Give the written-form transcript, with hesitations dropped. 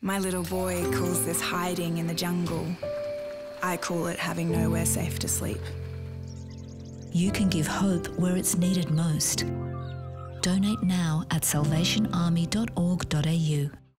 My little boy calls this hiding in the jungle. I call it having nowhere safe to sleep. You can give hope where it's needed most. Donate now at salvationarmy.org.au.